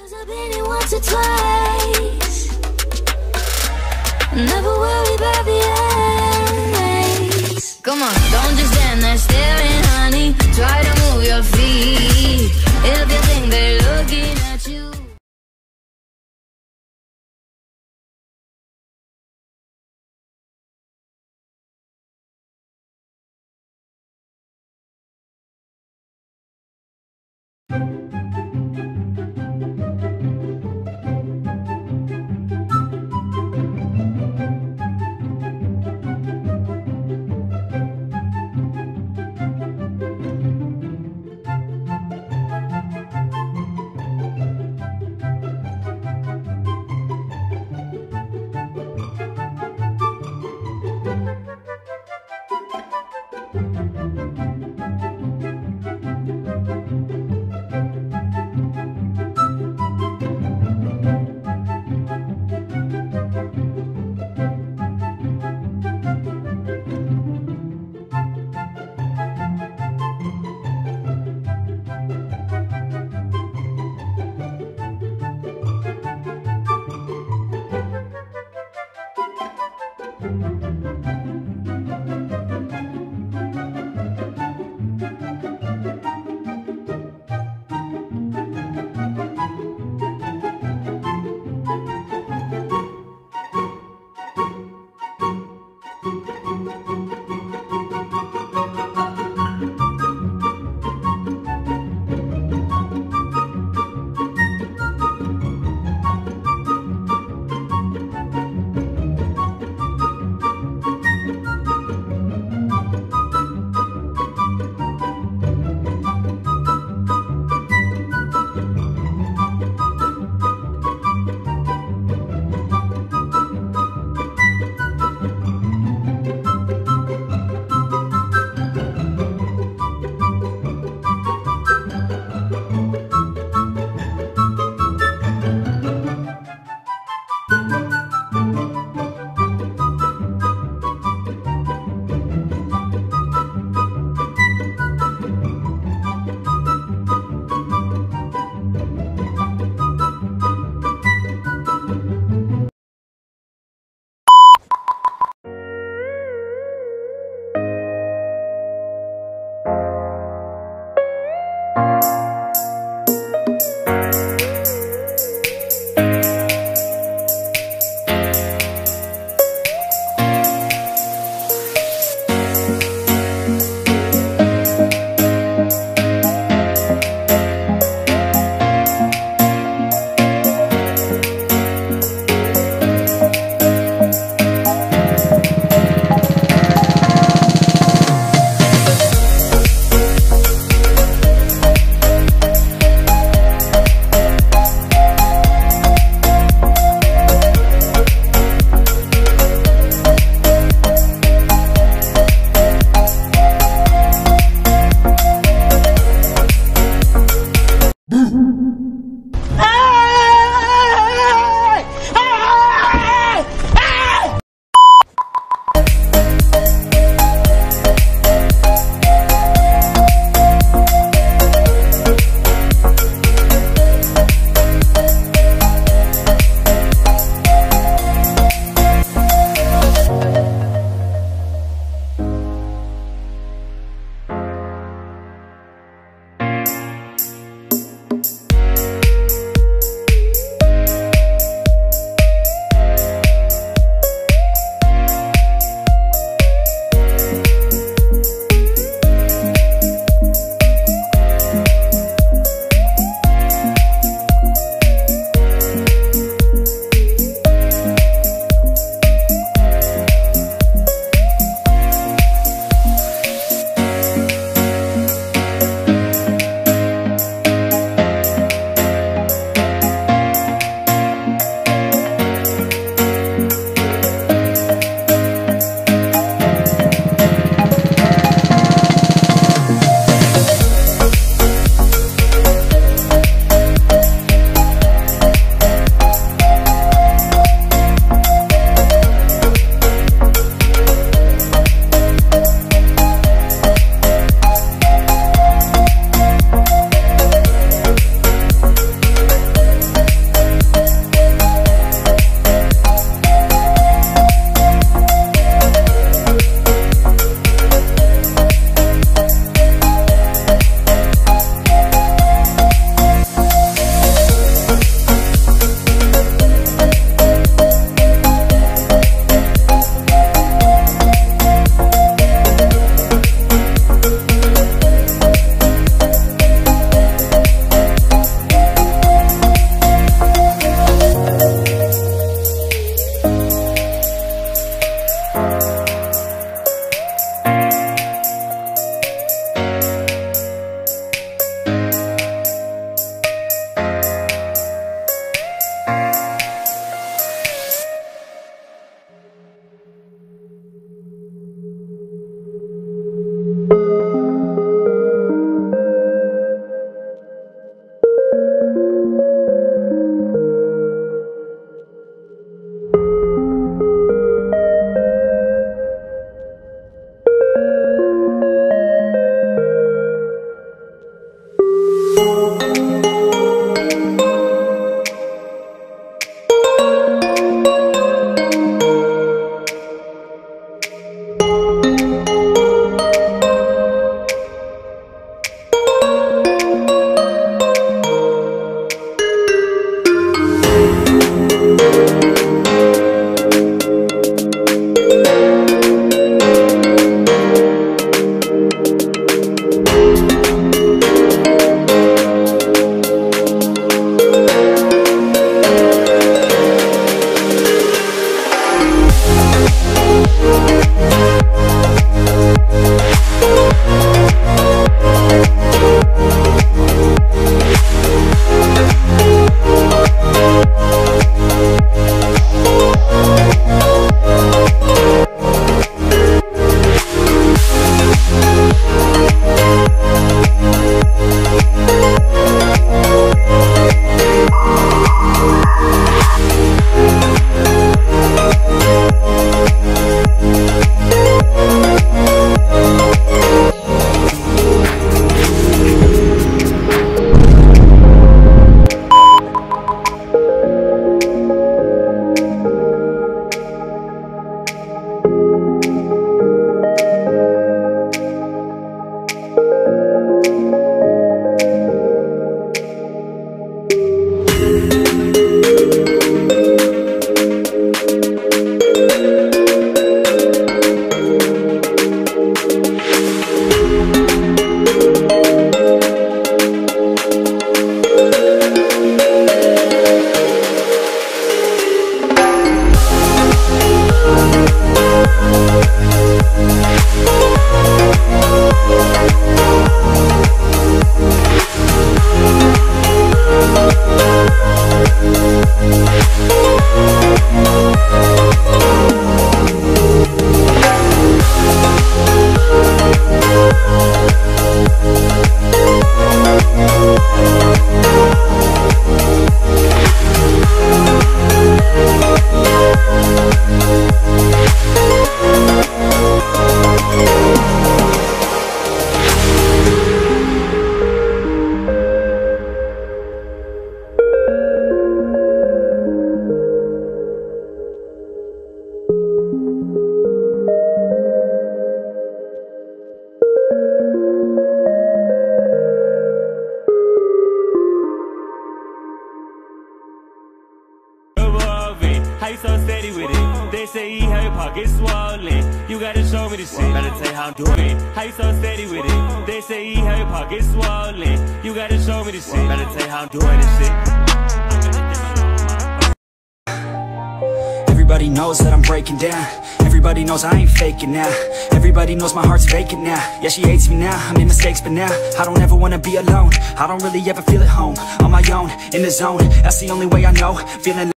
I've been here once or twice. Never worry about the endings. Come on, don't just stand there staring, honey. Try to move your feet. If you think they're looking at you. How you so steady with it? They say you have your pockets swollen. You gotta show me the shit. Better tell you how I'm doing it. How you so steady with it? They say you have your pockets swollen. You gotta show me the shit. Better tell you how I'm doing this shit. Everybody knows that I'm breaking down. Everybody knows I ain't faking now. Everybody knows my heart's vacant now. Yeah, she hates me now, I made mistakes but now I don't ever wanna be alone. I don't really ever feel at home. On my own, in the zone, that's the only way I know. Feeling